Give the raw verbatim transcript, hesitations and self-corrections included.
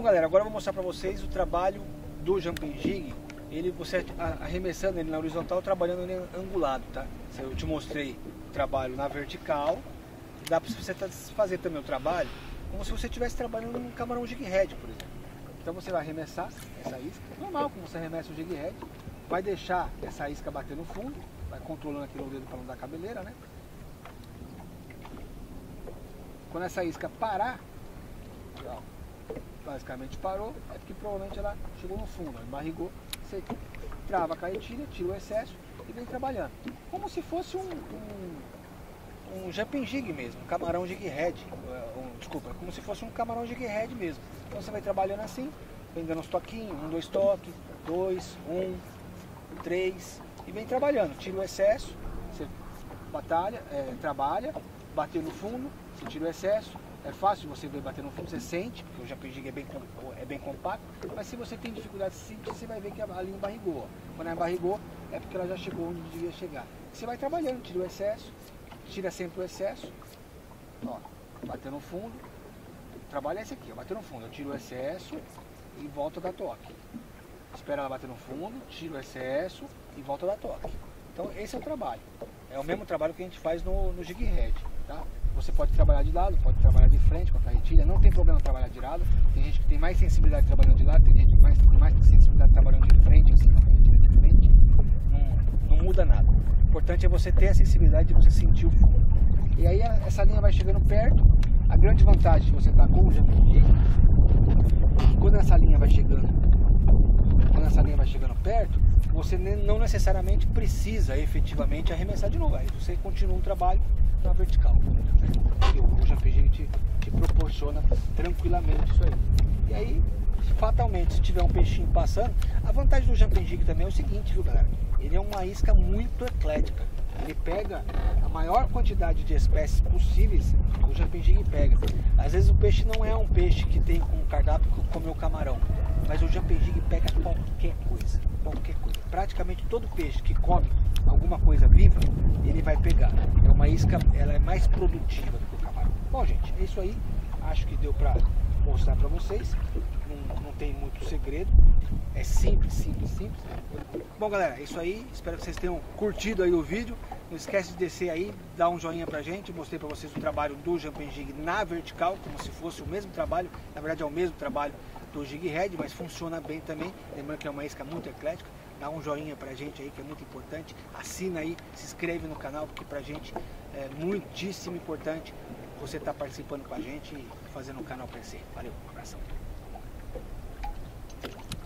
Então galera, agora eu vou mostrar para vocês o trabalho do Jumping Jig. Ele, você arremessando ele na horizontal, trabalhando ele angulado, tá? Eu te mostrei o trabalho na vertical. Dá para você fazer também o trabalho como se você estivesse trabalhando num camarão jig head, por exemplo. Então você vai arremessar essa isca, normal como você arremessa o jig head, vai deixar essa isca bater no fundo, vai controlando aqui no dedo para não dar cabeleira, né? Quando essa isca parar, ó, basicamente parou, é porque provavelmente ela chegou no fundo, ela embarrigou, você trava a caetilha, tira o excesso e vem trabalhando. Como se fosse um, um, um jumping jig mesmo, um camarão jig head, um, desculpa, como se fosse um camarão jig head mesmo. Então você vai trabalhando assim, vem dando uns toquinhos, um, dois toques, dois, um, três, e vem trabalhando, tira o excesso, você batalha, é, trabalha, bateu no fundo, você tira o excesso. É fácil você bater no fundo, você sente, porque o jumping jig é bem, é bem compacto, mas se você tem dificuldade de sentir, você vai ver que a linha embarrigou. Quando ela embarrigou, é porque ela já chegou onde devia chegar. Você vai trabalhando, tira o excesso, tira sempre o excesso, ó, bateu no fundo, trabalha esse aqui, ó, bateu no fundo, eu tiro o excesso e volto a dar toque. Espera ela bater no fundo, tiro o excesso e volto a dar toque. Então esse é o trabalho, é o mesmo trabalho que a gente faz no, no jig head, tá? Você pode trabalhar de lado, pode trabalhar de frente com a carretilha, não tem problema trabalhar de lado. Tem gente que tem mais sensibilidade trabalhando de lado, tem gente que mais, tem mais sensibilidade trabalhando de frente, assim, com a carretilha de frente. Não, não muda nada. O importante é você ter a sensibilidade de você sentir o fundo. E aí essa linha vai chegando perto. A grande vantagem de você estar com o jumping jig, quando essa linha vai chegando, quando essa linha vai chegando perto, você não necessariamente precisa efetivamente arremessar de novo. Aí você continua o trabalho na vertical. O jumping jig te, te proporciona tranquilamente isso aí. E aí, fatalmente, se tiver um peixinho passando, a vantagem do jumping jig também é o seguinte, viu galera? Ele é uma isca muito eclética. Ele pega a maior quantidade de espécies possíveis, o jumping jig pega. Às vezes o peixe não é um peixe que tem um cardápio como o camarão, mas o jumping jig pega qualquer coisa, qualquer coisa. Praticamente todo peixe que come alguma coisa viva, ele vai pegar. É uma isca, ela é mais produtiva do que o camarão. Bom gente, é isso aí. Acho que deu pra mostrar pra vocês. Não, não tem muito segredo. É simples, simples, simples. Bom galera, é isso aí. Espero que vocês tenham curtido aí o vídeo. Não esquece de descer aí, dar um joinha pra gente. Mostrei pra vocês o trabalho do jumping jig na vertical, como se fosse o mesmo trabalho. Na verdade é o mesmo trabalho do jig head, mas funciona bem também. Lembrando que é uma isca muito eclética. Dá um joinha pra gente aí, que é muito importante. Assina aí, se inscreve no canal, porque pra gente é muitíssimo importante você estar participando com a gente e fazendo o canal crescer. Valeu, um abração.